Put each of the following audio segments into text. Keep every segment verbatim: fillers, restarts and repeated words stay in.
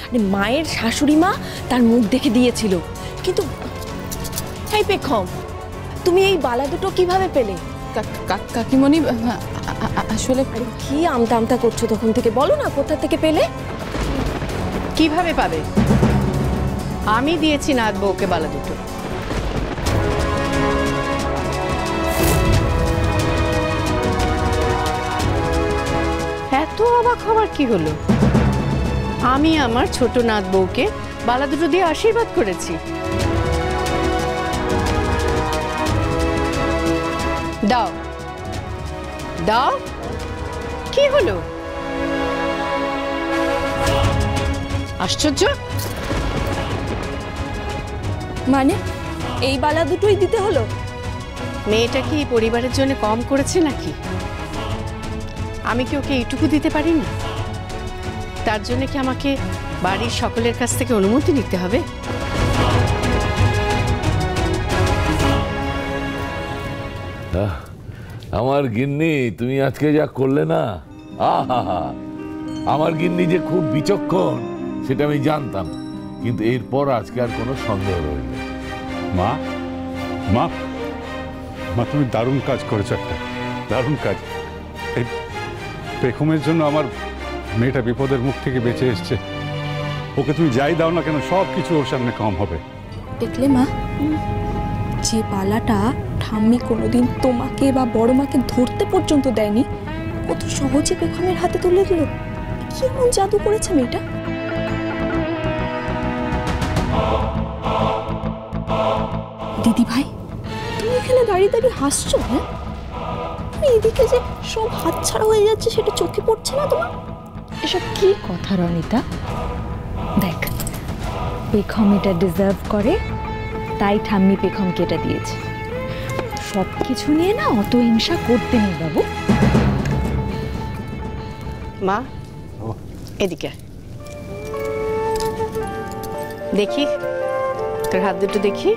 মায়ের শাশুড়ি মা তার মুখ দেখে দিয়েছিল। কিন্তু এই পেখম, তুমি এই বালা দুটো কিভাবে পেলে? কাকিমণি আসলে কি আমতা আমতা করছো তখন থেকে, বলো না কোথা থেকে পেলে? কিভাবে পাবে? আমি দিয়েছি নাত বউকে বালা দুটো। এত অবাক হবার কি হলো? আমি আমার ছোট নাত বউকে বালা দুটো দিয়ে আশীর্বাদ করেছি। দাও দাও, কি হলো? আশ্চর্য। মানে এই বালা দুটোই দিতে হলো? মেয়েটা কি পরিবারের জন্য কম করেছে নাকি? আমি কি ওকে এইটুকু দিতে পারিনি? তার জন্য কি আমাকে বাড়ির সকলের কাছ থেকে অনুমতি নিতে হবে? আমার গিন্নি, তুমি আজকে যা করলে না, আহা, আমার গিন্নি যে খুব বিচক্ষণ সেটা আমি জানতাম, কিন্তু এরপর আজকে আর কোনো সন্দেহ রইল না। মা মা মা তুমি দারুণ কাজ করেছো, একটা দারুণ কাজ। এই পেখমের জন্য আমার মেয়েটা বিপদের মুখ থেকে বেঁচে এসছে। ওকে তুমি যাই দাও না কেন, সব কিছু ওর সামনে কম হবে। দেখলে মা, যে পালাটা ঠাম্মি কোনোদিন তোমাকে বা বড় মাকে ধরতে পর্যন্ত দেয়নি, ও তো সহজে পেখমের হাতে তুলে দিল। কি এমন জাদু করেছে মেয়েটা? দিদি ভাই, তুমি এখানে দাঁড়িয়ে দাঁড়িয়ে হাসছো? হ্যাঁ, এদিকে যে সব হাতছাড়া হয়ে যাচ্ছে সেটা চোখে পড়ছে না তোমার? এসব কি কথা রনিতা? দেখ, পেখম এটা ডিজার্ভ করে, তাই ঠাম্মি পেখমকে এটা দিয়েছে। সব কিছু নিয়ে না অত হিংসা করতে নেই বাবু। মা এদিকে দেখি, তোর হাত দুটো দেখি।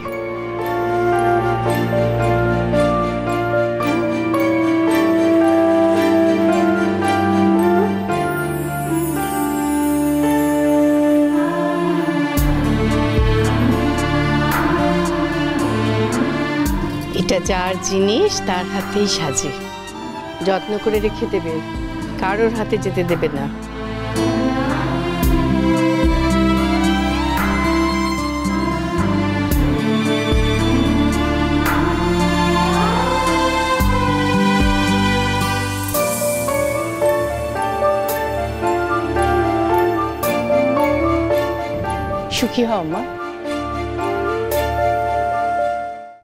এটা যার জিনিস তার হাতেই সাজে, যত্ন করে রেখে দেবে, কারোর হাতে যেতে দেবে না। সুখী হও মা।